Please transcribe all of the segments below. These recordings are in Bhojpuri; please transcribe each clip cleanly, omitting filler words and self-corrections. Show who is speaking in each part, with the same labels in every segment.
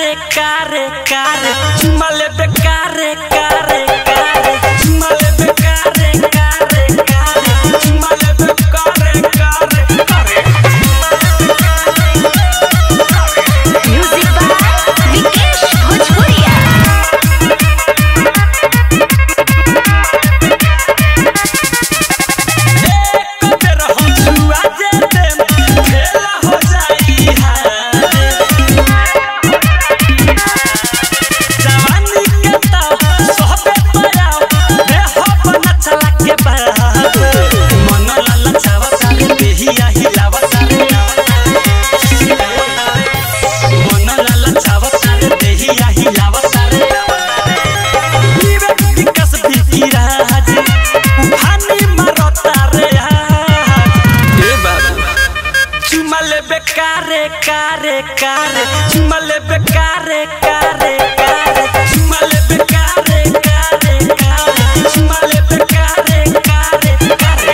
Speaker 1: कारे कारे चुमा लेबे कारे कारे कारे चुमा लेबे कारे कारे कारे चुमा लेबे कारे कारे कारे।
Speaker 2: म्यूजिक बाय विकेश भोजपुरिया। कारे कारे कारे चुमा लेबे कारे कारे कारे चुमा लेबे कारे कारे कारे चुमा लेबे कारे कारे कारे।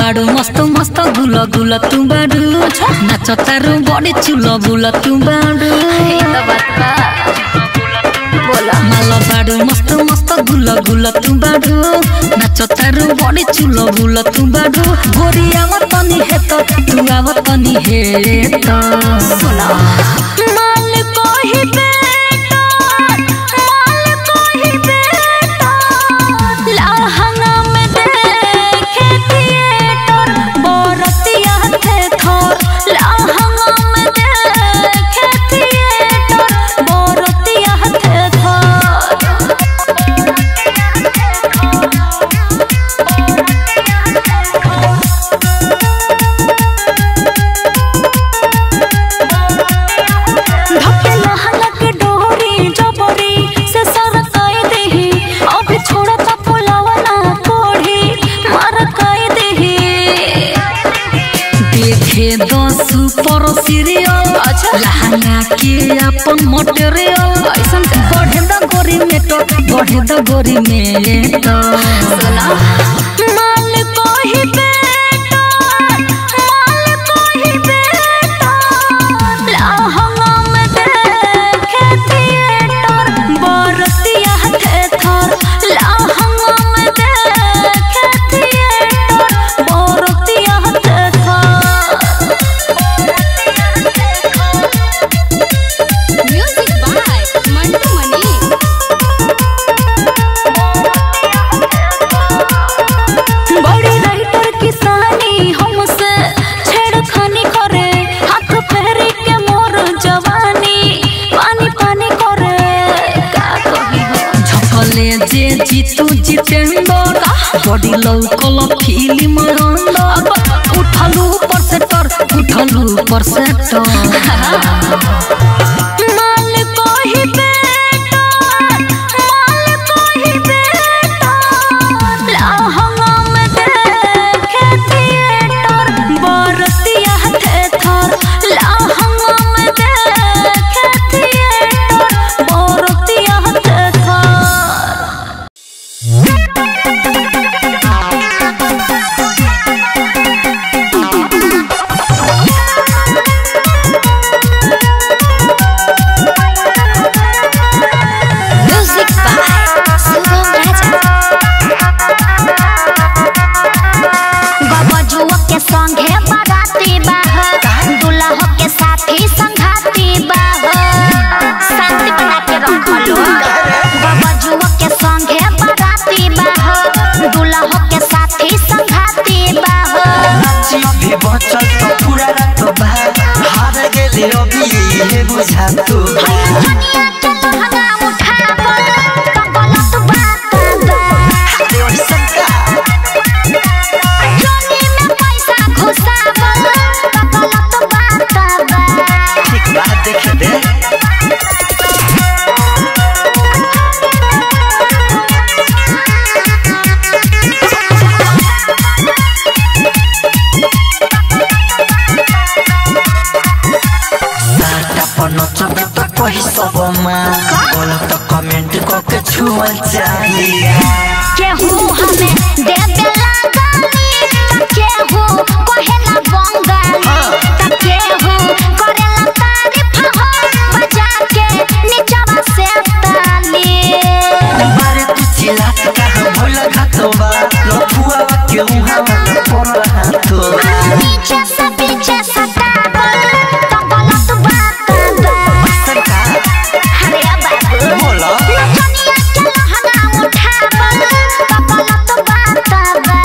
Speaker 3: बाडू मस्त मस्त गुल गुल तू बाडू नाच तारू बड़ी चुल बुल तू बाडू माल बाडू मस्त मस्त गुल गुल तू बाडू नाच तारू बड़ी चुल बुल तू बाडू गोरी आवतनी हेत तू आवतनी हेत सुना माल कोही बेटा माल कोही बेटा लहंगा में देखे थिएटर बरतिया थे थोर लहंगा में देखे थिएटर बरतिया थे सुपर सीरियल लहंगा के अपन मटेरियल बढ़े द गोरी में तो बढ़े द गोरी में तो माल कोही बेटा माल कोही बेटा लहंगा में देखे थिएटर बरतिया थे थोर लहंगा में देखे थिएटर बरतिया थे थोर जीतू जितेंद्र बड़ी लौकल फिल्म उठलू पर सेटर माल कोही बेटा माल कोही बेटा लहंगा में देखे थिएटर बरतिया थे थोर लहंगा में देखे थिएटर बरतिया थे थोर संगे बराती बाह दुल्हा के साथी संघाती बाह शांति बना के रखलो बबजुआ के संगे बराती बाह दुल्हा के साथी संघाती बाह
Speaker 2: अभी बचल तो पूरा रात बाहर हार गेले अभी ये बुझा तू
Speaker 3: दुनिया के लहंगा उठाबो तो गलत बात बा
Speaker 2: देव संका देख दे नचबे तो कही सब माँ बोला तो कमेंट करके छुअल चाहिए
Speaker 3: केहू हमें दे देला गाली केहू कहेला बंगाली केहू करेला तारीफ हो बजा के नीचवा से ताली
Speaker 2: बारे तू चिल्ला का भूल घाटवा लफुआ के उहा पर हाथो
Speaker 3: नीचे से पीछे सटाबल तो गलत बात बा
Speaker 2: संका
Speaker 3: अरे बाबू
Speaker 2: बोला
Speaker 3: दुनिया के लहंगा उठाबल तो गलत बात बा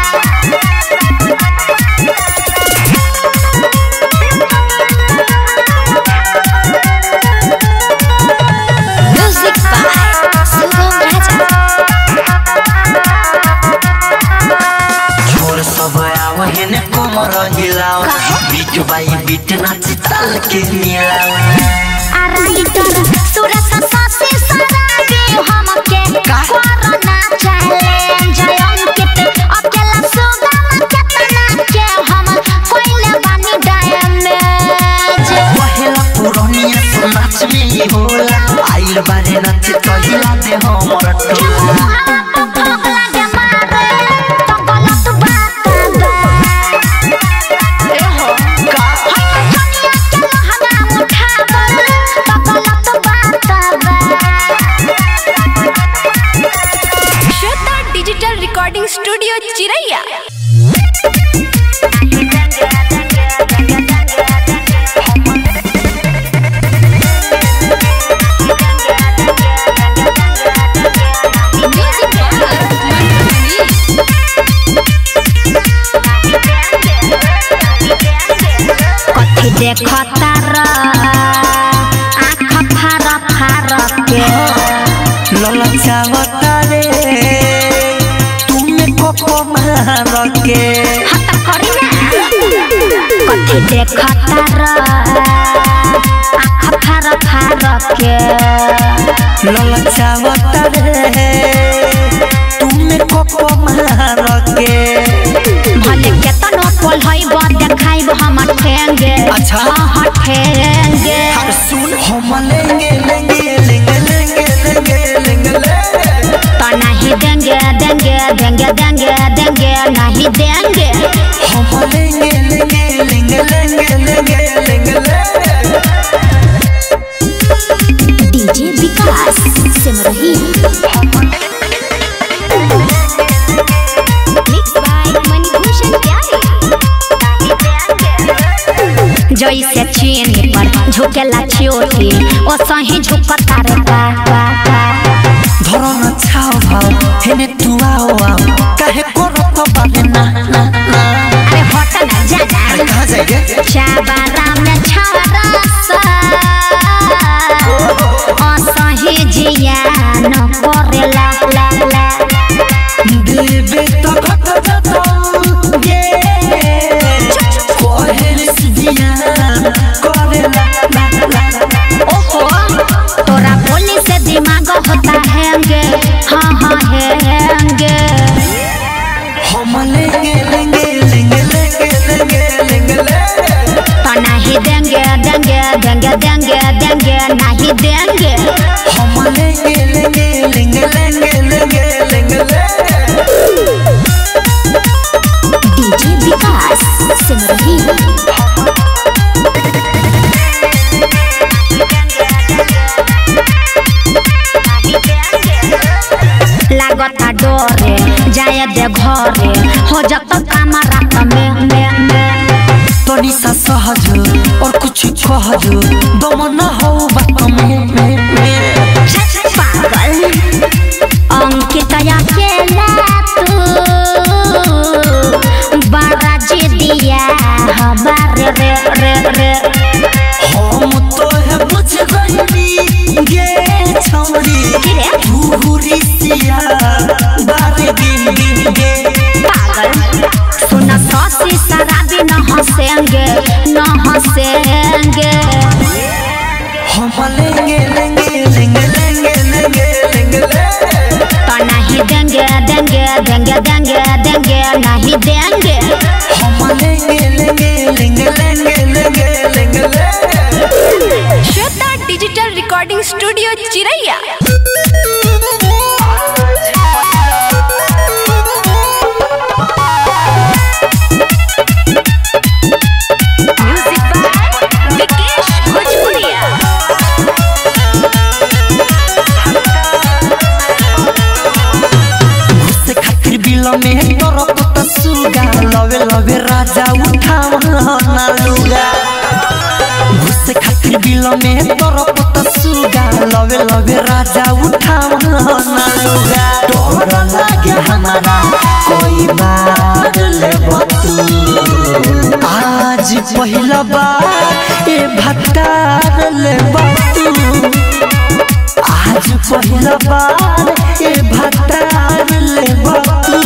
Speaker 2: बीट बाई बीट नाच ताल के मिलाओ
Speaker 3: आराइटर सुरस सासी सरागे हमके कोरोना चैलेंज अंकित अकेला सुगम केतना के हम कोइले बानी डैमेज
Speaker 2: पहला पुरानिया तो नाच में होला आइल बारे नाच कहिला दे हमर टोला
Speaker 3: लागे मारे तो गलत बात बा देखता आँख फार फार के
Speaker 2: ललचावता रे तुम को मार के
Speaker 3: हट करी ना कथी देखता आँख फार फार के
Speaker 2: ललचावता रे तुम को मार के
Speaker 3: भले केतनो पल हईब देखाइब हम ठेंगे
Speaker 2: अच्छा
Speaker 3: हाँ ठेंगे
Speaker 2: सुन हम लेंगे लेंगे लेंगे लेंगे लेंगे लेंगे
Speaker 3: तो नहीं देंगे देंगे देंगे देंगे देंगे नहीं देंगे
Speaker 2: हम लेंगे लेंगे लेंगे लेंगे लेंगे लेंगे
Speaker 3: डीजे विकास सिमरही जैसे चीनी पर झुकेला चोटी ओ सही झुकता रे
Speaker 2: धरो न छाओ भाव हेने तू आओ आओ काहे करत बाले ना ना ना
Speaker 3: अरे हट ना जा जा
Speaker 2: कहां जाएगे
Speaker 3: चाबरा में छारा सा ओ सही जिया न करेला ला ला
Speaker 2: देवे तो घट जातो ये कोहेल सिदिया करेला ला ला
Speaker 3: ओहो तोरा बोली से दिमाग होता हैंगे हाँ हाँ हैंगे
Speaker 2: हम लेंगे लेंगे लेंगे लेंगे लेंगे लेंगे
Speaker 3: तो नहीं देंगे देंगे देंगे देंगे देंगे नहीं देंगे
Speaker 2: हम लेंगे लेंगे लेंगे लेंगे लेंगे लेंगे
Speaker 3: डीजे विकास सिमरही लागता डोरे जाए दे घरे हो जात काम रात में
Speaker 2: तोनी सा सहज और कुछ कहज दम न हो बात में
Speaker 3: पागल अंकित अकेला तू बड़ा जिदिया हमारे रे रे रे
Speaker 2: हम तो है बुझ गई गे छौरी भूरी सिया बारे दिन दिन गे
Speaker 3: पागल सुना सासी शराबी न हंसेंगे न हंसेंगे
Speaker 2: हम लेंगे लेंगे लेंगे लेंगे लेंगे लेंगे
Speaker 3: तो नहीं देंगे देंगे देंगे देंगे देंगे नहीं देंगे
Speaker 2: हम लेंगे लेंगे लेंगे लेंगे लेंगे लेंगे
Speaker 4: श्वेता डिजिटल रिकॉर्डिंग स्टूडियो चिरैया
Speaker 2: में तोरो पता सुगा लवे लवे राजा उठावना लुगा घुसे खातिर बिल में तोरो पता सुगा लवे लवे राजा उठावना लुगा डर लागे हमारा कोई बार ले बतू आज पहला बार ए भत्तार ले बतू आज पहला बार ए भत्तार ले बतू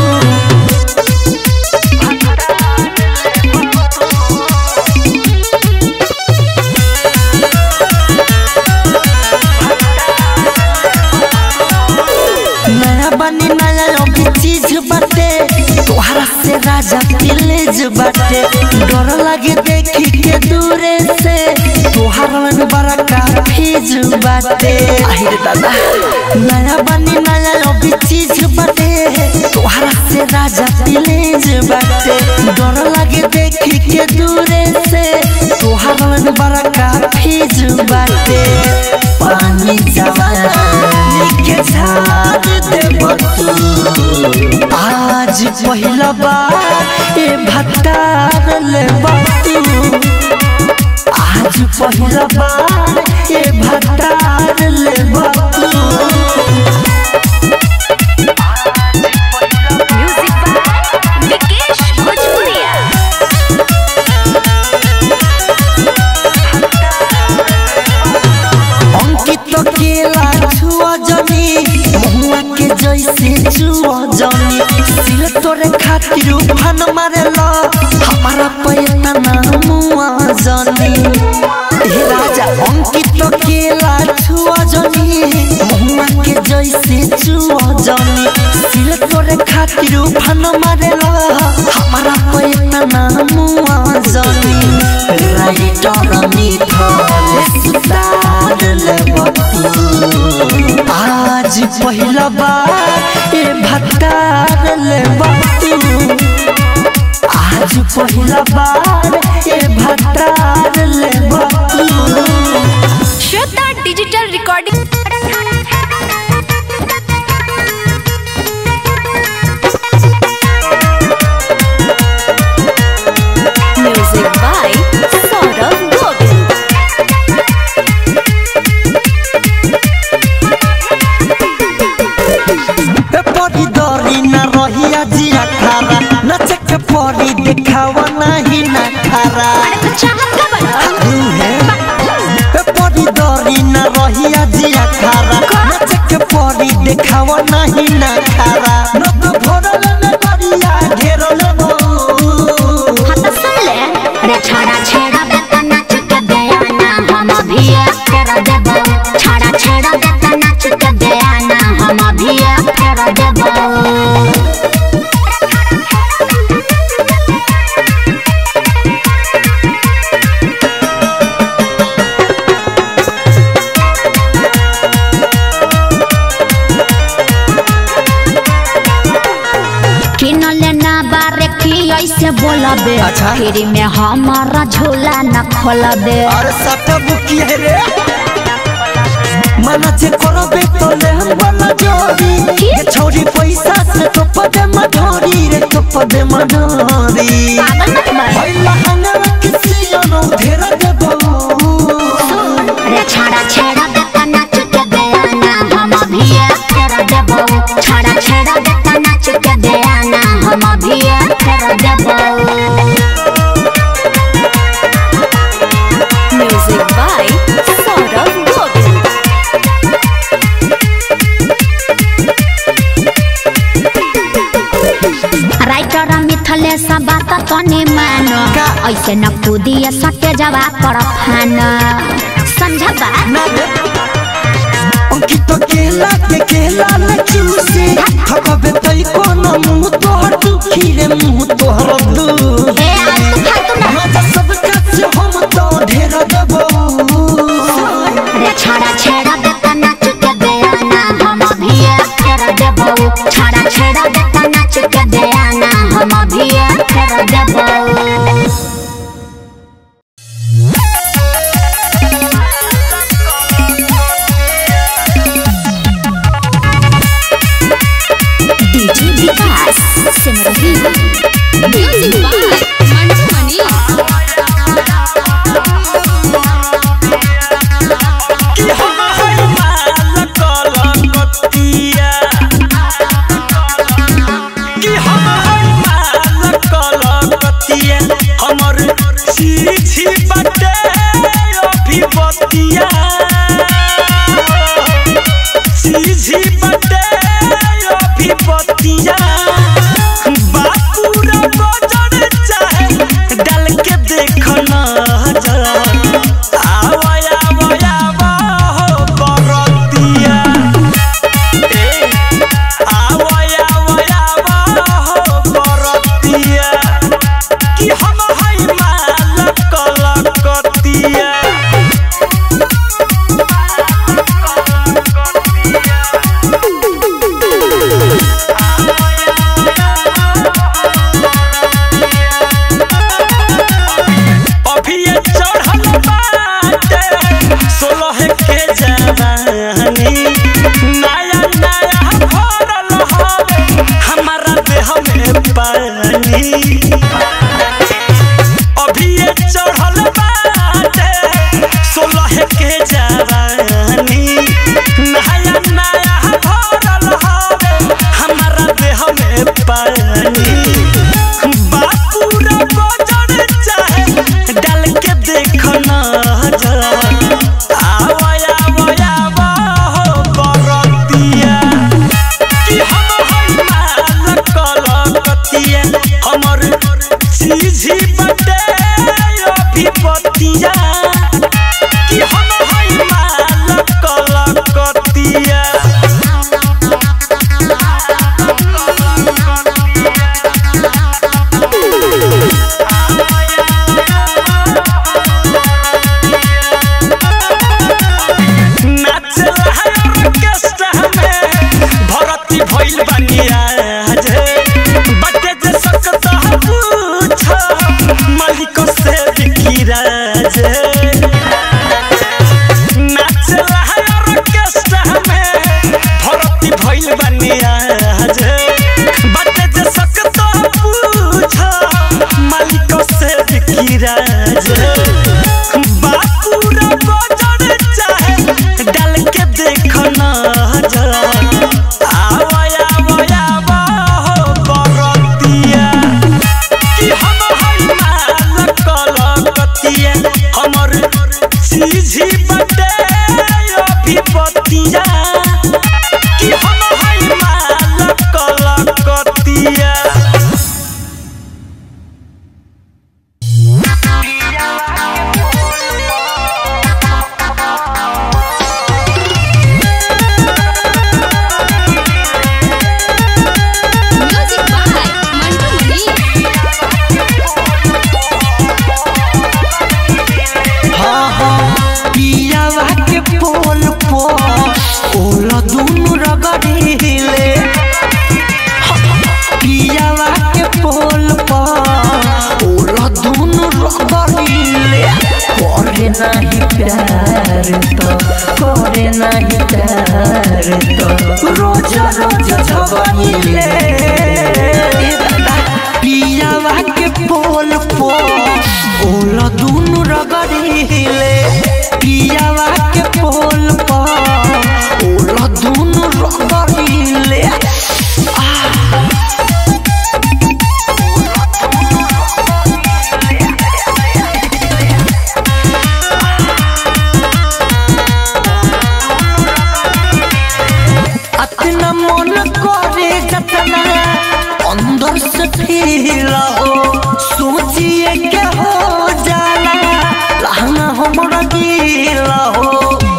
Speaker 2: नया बनी नया अभी चीज बाटे तोहरा से राजा दिलेज बाटे डर लगे देखी के दूरे से तोहरा में बड़ा काफीज बाटे आहिर दादा नया बनी नया अभी चीज बाटे तोहरा से राजा दिलेज बाटे डर लगे देखी के दूरे से तोहरा में बड़ा काफीज बाटे पानी जवानी के झाड़ दे बतू आज पहला बार ए भत्तार ले बतू आज पहला बार ए भत्तार ले बतू
Speaker 4: म्यूजिक बाय विकेश भोजपुरिया
Speaker 2: चुआ जानी सिल तोरे खातिर उफान मारेला हमारा पैता ना मुआ जानी हे राजा अंकित केला छुआ जानी मुआ के जैसे चुआ जानी सिल तोरे खातिर उफान मारेला हमारा पैता ना मुआ जानी राइटर मिथले सुतार लेबतू आज पहिला बार ए भतार लेबतू आज पहिला बार ए भतार लेबतू
Speaker 4: Shweta digital recording music by Saurabh Govil.
Speaker 2: परी दरी न रहिया जिया खारा नच के परी देखावा नहीं ना खारा परी दरी न रहिया जिया खारा नच के परी देखावा नहीं ना खारा नक भरल न दरिया घेरल नो
Speaker 3: हाथ सुन ले रे छाड़ा छेड़ा बेटा नाच के दया ना हम भी कर देबो छाड़ा छेड़ा बेटा नाच के दया ना हम भी कर देबो ऐसे बोलबे
Speaker 2: अच्छा?
Speaker 3: फ्री में हमारा झोला न खोलबे
Speaker 2: और सट बुकी है रे मना जे करबे तो ले हम वाला जोड़ी ये छोरी पैसा से तो पदे मढोरी रे तो पदे मढोरी
Speaker 3: पागल मत बन
Speaker 2: भइला हंगरा किसी नो घेरा देबो
Speaker 3: रे छाड़ा छेड़ा बेटा नाच के दया ना हम भी कर देबो छाड़ा छेड़ा बेटा नाच के दया ना हम भी कर देबो music by Saurabh Govil. Writer मिथले सब बात तने मानो ऐसे न कूदिए सटे जवा पर फान समझा बात
Speaker 2: अंकित केला न चूसे थकबे तई कोनो मुंह तोहर दुखी रे मुंह तोहर दू
Speaker 3: ए आज तू फालतू ना
Speaker 2: मजा सब काछ हम तो ढेर देबो
Speaker 3: रे छाड़ा छेड़ा बेटा नाच के दया ना हम भी कर देबो छाड़ा छेड़ा बेटा नाच के दया ना हम भी कर देबो DJ Vikas Simrahi music by Mantu Mani
Speaker 1: कि हम हर माल कलकतिया कि हम हर माल कलकतिया हमर सीधी बटे अभिपतिया सीधी बटे अभिपतिया बापूरा बजर चाहे डाल के देख नजर आवया आवया हो बरतिया ए आवया आवया हो बरतिया कि हम हई माल कलकतिया अभी ये चढ़ल बाटे 16 के जवानी नया नया भरल हवे हमारा देह में पानी अभी ये चढ़ल बाटे 16 के जवानी नया नया भरल हवे हमारा देह में पानी बापूरा बजर चाहे डाल के देख नजर आवया आवया हो बरतिया कि हम हई
Speaker 2: बतिया कि हम हई माल कलकतिया भइल बनिया बटे जे सकता पूछ मालिक से बिकिराज नाचला है ऑर्केस्ट्रा में भर्ती भइल बनिया बटे जे सकता पूछ मालिक से बिकिराज बापूरा बजर चाहे डाल के देखना सीधी बटे अभी बतिया कि हम हई माल कलकतिया
Speaker 1: नहीं प्यार तो करे नहीं प्यार तो रोज रोज झगड़िले पियावा के पोल पो ओला दुनु रगड़िले पियावा के पोल पो ओला दुनु रगड़िले अंदर से फील हो सोचिए के हो जाला लहंगा हमरा गीला हो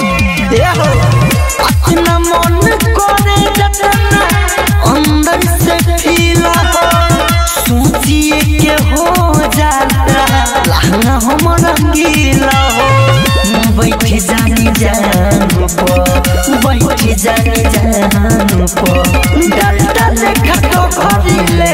Speaker 1: अपना मन करे जतना अंदर से फील हो सोचिए के हो जाला लहंगा हमरा गीला हो बैठ जानी जान पो बैठ जानी जान पो डाल डाल खटो भरिले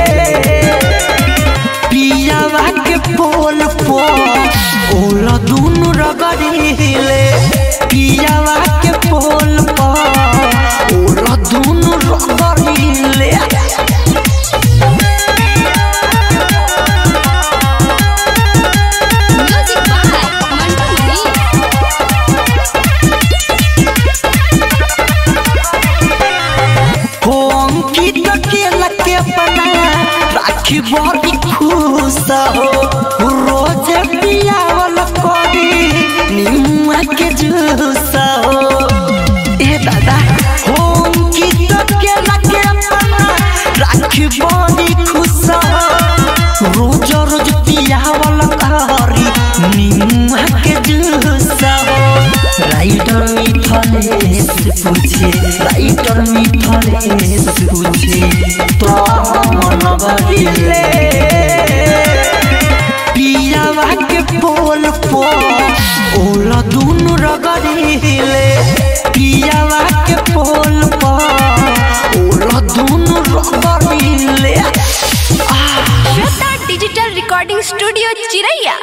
Speaker 1: पियावा के पोल पो ओला दुनु रगड़िले पियावा के पोल पो ओला दुनु रगड़िले बड़ी खुश हो रोज पियावल करी निम्मा के जूस हो ए दादा होम की के लगे अपना राखी बड़ी खुश हो रोज रोज पियावल करी निम्मा के जूस हो राइटर मिथलेश पूछे राइटर मिथलेश पूछे तो मन बदले पियावा के पोल पो ओला दुनु रगड़िले पियावा के पोल पो ओला दुनु रगड़िले
Speaker 4: श्वेता डिजिटल रिकॉर्डिंग स्टूडियो चिरैया।